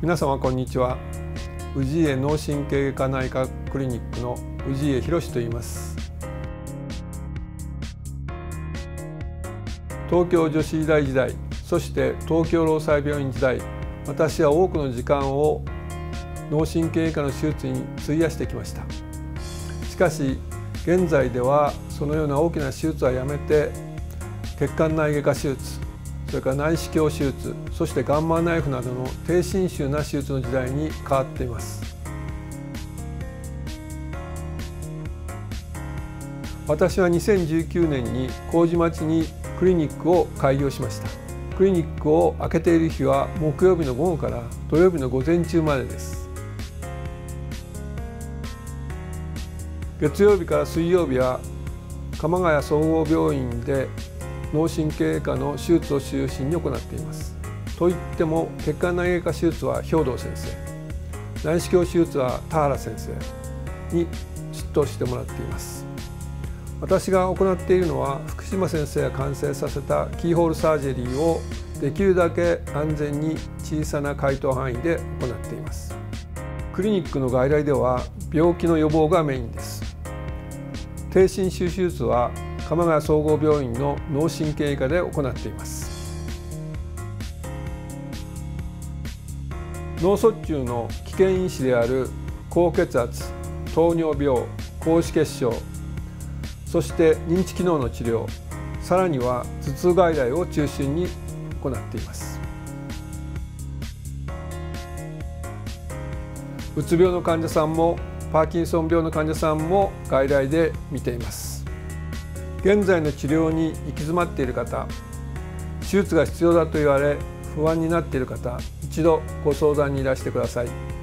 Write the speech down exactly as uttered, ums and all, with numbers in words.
皆様こんにちは。氏家脳神経外科内科クリニックの氏家博と言います。東京女子医大時代、そして東京労災病院時代、私は多くの時間を脳神経外科の手術に費やしてきました。しかし現在ではそのような大きな手術はやめて、血管内外科手術、それから内視鏡手術、そしてガンマナイフなどの低侵襲な手術の時代に変わっています。私はにせんじゅうきゅうねんに麹町にクリニックを開業しました。クリニックを開けている日は木曜日の午後から土曜日の午前中までです。月曜日から水曜日は鎌ヶ谷総合病院で脳神経外科の手術を中心に行っています。といっても血管内外科手術は兵藤先生、内視鏡手術は田原先生に出頭してもらっています。私が行っているのは福島先生が完成させたキーホールサージェリーをできるだけ安全に小さな開頭範囲で行っています。クリニックの外来では病気の予防がメインです。低侵襲手術は鎌ヶ谷総合病院の脳神経外科で行っています。脳卒中の危険因子である高血圧、糖尿病、高脂血症、そして認知機能の治療、さらには頭痛外来を中心に行っています。うつ病の患者さんもパーキンソン病の患者さんも外来で見ています。現在の治療に行き詰まっている方、手術が必要だと言われ不安になっている方、一度ご相談にいらしてください。